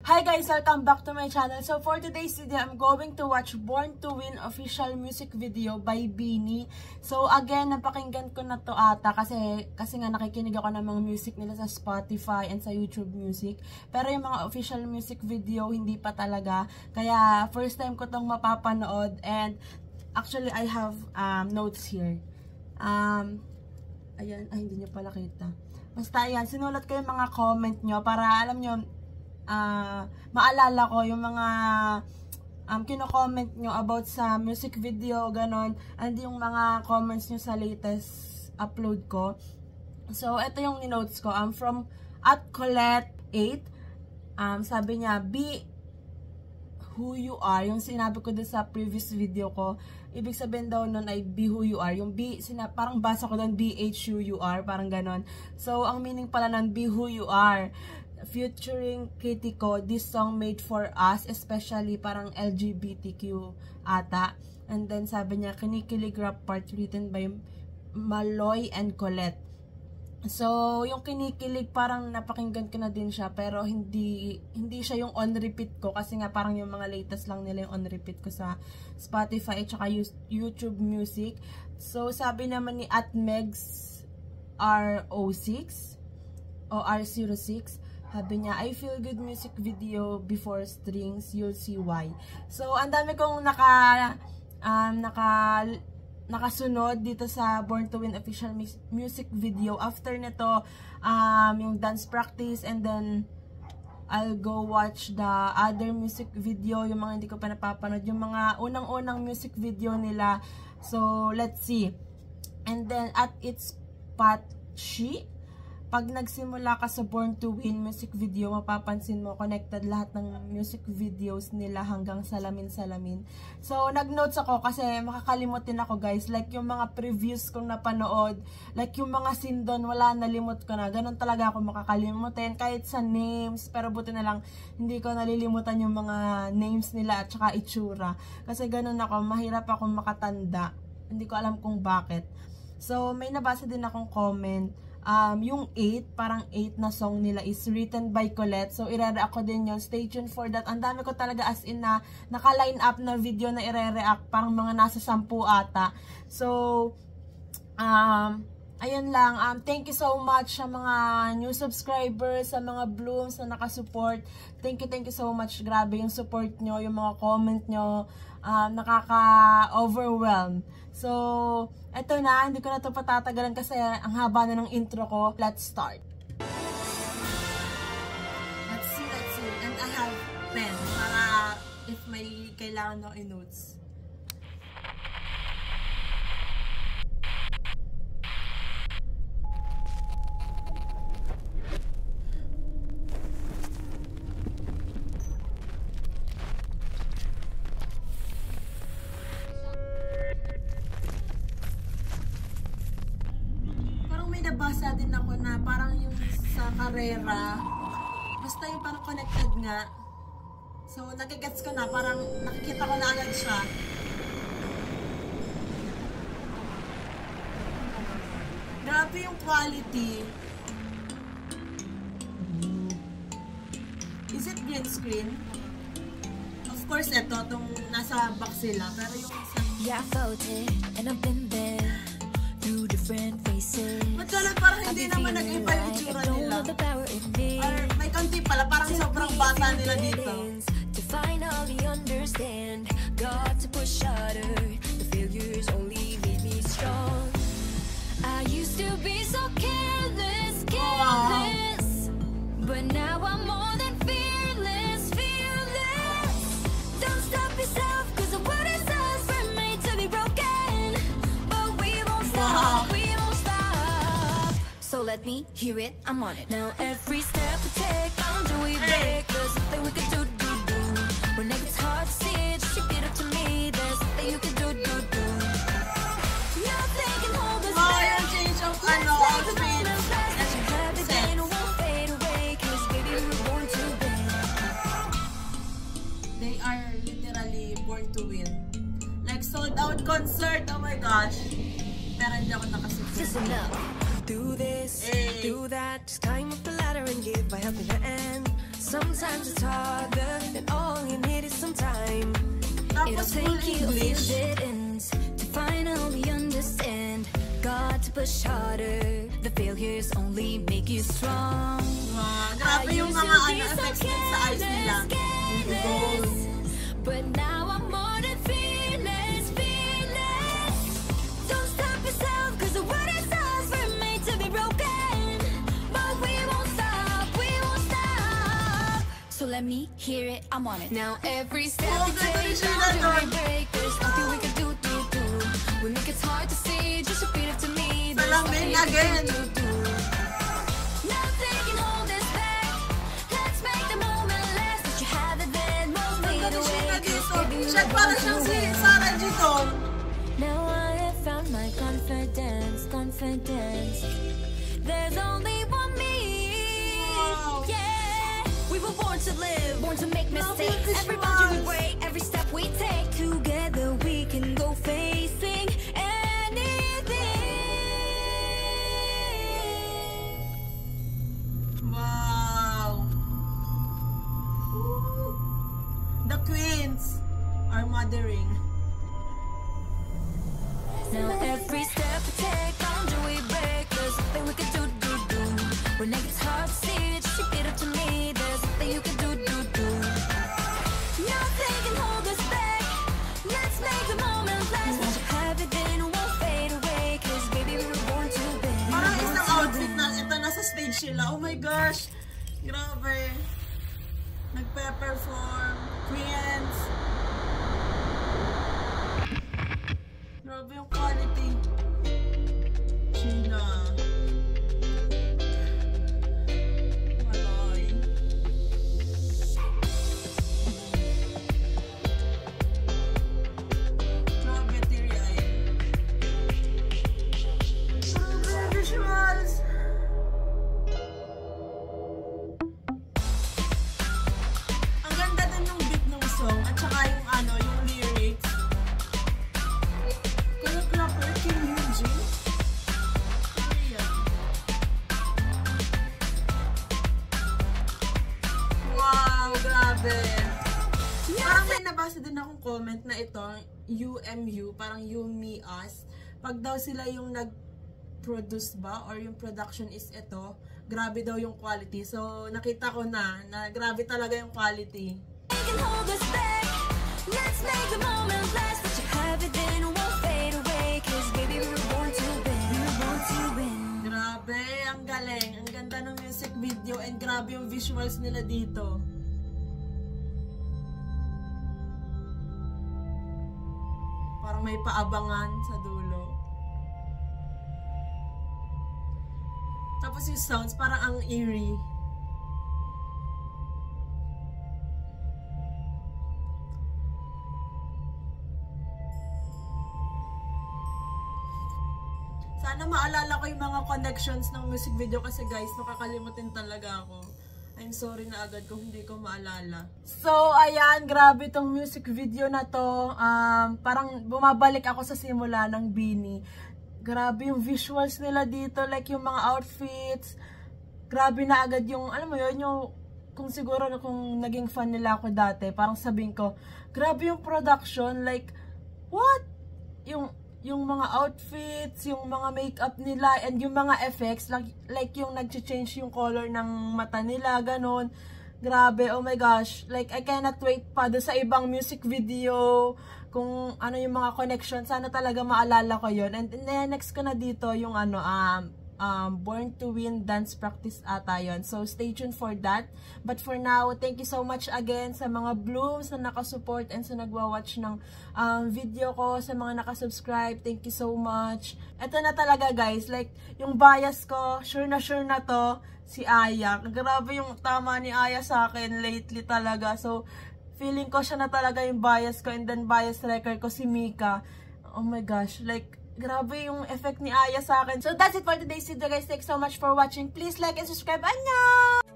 Hi guys! Welcome back to my channel. So for today's video, I'm going to watch Born to Win official music video by BINI. So again, napakinggan ko na to ata kasi nga nakikinig ako ng mga music nila sa Spotify and sa YouTube Music. Pero yung mga official music video, hindi pa talaga. Kaya first time ko tong mapapanood and actually I have notes here. Ayan, hindi nyo pala kita. Basta ayan, sinulat ko yung mga comment nyo para alam nyo, maalala ko yung mga kino-comment nyo about sa music video, ganon, and yung mga comments nyo sa latest upload ko. So, ito yung notes ko. From @Colette8, sabi niya, be who you are. Yung sinabi ko doon sa previous video ko, ibig sabihin daw nun ay be who you are. Yung be, parang basa ko doon, BHUUR, parang ganon. So, ang meaning pala nun, be who you are. Featuring Critico, this song made for us, especially parang LGBTQ ata. And then sabi niya, kinikilig rap part written by Maloy and Colette. So, yung kinikilig parang napakinggan ko na din siya, pero hindi siya yung on repeat ko kasi nga parang yung mga latest lang nila yung on repeat ko sa Spotify at saka YouTube Music. So, sabi naman ni @Megs R06 o R06, sabi niya, I feel good music video before strings, you'll see why. So, ang dami kong nakasunod dito sa Born to Win official music video. After nito, yung dance practice, and then I'll go watch the other music video, yung mga hindi ko pa napapanood, yung mga unang-unang music video nila. So, let's see. And then, at its Patshi, pag nagsimula ka sa Born to Win music video, mapapansin mo, connected lahat ng music videos nila hanggang salamin-salamin. So, nag-notes ako kasi makakalimutin ako guys. Like yung mga previews kong napanood, like yung mga scene doon, wala, nalimot ko na. Ganon talaga ako makakalimutin, kahit sa names. Pero buti na lang, hindi ko nalilimutan yung mga names nila at saka itsura. Kasi ganon ako, mahirap akong makatanda. Hindi ko alam kung bakit. So, may nabasa din akong comment. Yung 8, parang 8 na song nila is written by Colette. So, ire-react ko din yun. Stay tuned for that. Ang dami ko talaga as in na naka-line up na video na ire-react. Parang mga nasa 10 ata. So, ayun lang. Thank you so much sa mga new subscribers, sa mga blooms na nakasupport. Thank you so much. Grabe yung support nyo, yung mga comment nyo. Nakaka-overwhelm. So, eto na, hindi ko na ito patatagalan kasi ang haba na ng intro ko. Let's start. Let's see. And I have pen para if may kailangan na i-notes. Nabasa din ako na parang yung sa karera, basta yung parang connected nga. So, nagigets ko na, parang nakikita ko na agad siya. Grabe yung quality. Is it green screen? Of course, ito, itong nasa box sila. Pero yung isa... Yeah, I felt it, and I've been there. Different faces. Magkala parang hindi naman nag-iba yung itsura nila. Or may kanti pala, parang sobrang bata nila dito. To finally understand, got to push harder. The failures only made me strong. I used to be so careless, but now I'm more than fearless. Don't stop yourself, cause the world is us. We're made to be broken, but we won't stop. So let me hear it, I'm on it. Now every step we take, bound we break. There's nothing we can do. When it gets hard to see, just you get up to me. There's nothing you can do. Nothing can hold us back. Yung change of outfit. As you have the day, no won't fade away. Cause baby, we're born to win. They are literally born to win. Like sold out concert, oh my gosh. Pero hindi ako nakasipin. Listen up. Do this, do that, just climb up the ladder and give by helping hand. Sometimes it's hard, full English. To finally understand, got to push harder. The failures only make you strong. Grabe yung mga effects din sa eyes nila. But now I'm more than fearless, fearless. Don't stop yourself, cause the world is ours, we're made to be broken. But we won't stop, we won't stop. So let me hear it, I'm on it. Now every step we take, we break. There's nothing we can do. We make it hard to see, just repeat it to me. Salamin again. Nothing can hold us back. Let's make the moment last. That you have it then, won't fade away. Siya para siyang si Sarah Jitol. Now I have found my confidence, confidence. There's only one me. Yeah, we were born to live, born to make mistakes. Every boundary we break, every step we take. Together we can go facing anything. Wow. Ooh. The queens are mothering. Now every step we take, boundary we break. There's nothing we can do. When it gets hard to see, just repeat it to me. There's nothing you can do. Nothing can hold us back. Let's make the moment last. Let you have it then, won't fade away. Cause baby, we were born to win. Parang isang outfit na ito nasa stage sila. Oh my gosh. Grabe. Nagpe-perform. Queens. Grabe yung quality. Sheila. Maloy. Grabe, teary-eyed. Grabe, visuals. Ang ganda din ng beat ng song at saka yung yung lyrics. Choreographer Kim Hyun-jin. Korean. Wow, grabe. Parang may nabasa din akong comment na ito, UMU, parang You, Me, Us. Pag daw sila yung nag-produce ba or yung production is ito, grabe daw yung quality. So, nakita ko na grabe talaga yung quality. Let's make the moment last. Let you have it then, won't fade away. Cause baby, we were born to win. We were born to win. Grabe, ang galing. Ang ganda ng music video and grabe yung visuals nila dito. Parang may paabangan sa dulo. Tapos yung sounds, parang ang eerie. Sana maalala ko yung mga connections ng music video kasi guys, makakalimutin talaga ako. I'm sorry na agad kung hindi ko maalala. So, ayan, grabe tong music video na to. Parang bumabalik ako sa simula ng BINI. Grabe yung visuals nila dito, like yung mga outfits. Grabe na agad yung, alam mo yun, yung, kung siguro kung naging fan nila ako dati, parang sabihin ko, grabe yung production, like, what? Yung mga outfits, yung mga makeup nila, and yung mga effects, like yung nag-change yung color ng mata nila, ganun. Grabe, oh my gosh. Like, I cannot wait pa doon sa ibang music video, kung ano yung mga connection. Sana talaga maalala ko yun. And next ko na dito yung Born to Win dance practice ata yun. So, stay tuned for that. But for now, thank you so much again sa mga blooms na nakasupport and sa nagwa-watch ng video ko, sa mga nakasubscribe. Thank you so much. Ito na talaga guys, like, yung bias ko, sure na to, si Aya. Grabe yung tama ni Aya sa akin lately talaga. So, feeling ko siya na talaga yung bias ko, and then bias wrecker ko si Mika. Oh my gosh, like, grabe yung effect ni Aya sa akin. So, that's it for today's video guys. Thanks so much for watching. Please like and subscribe. Annyeong!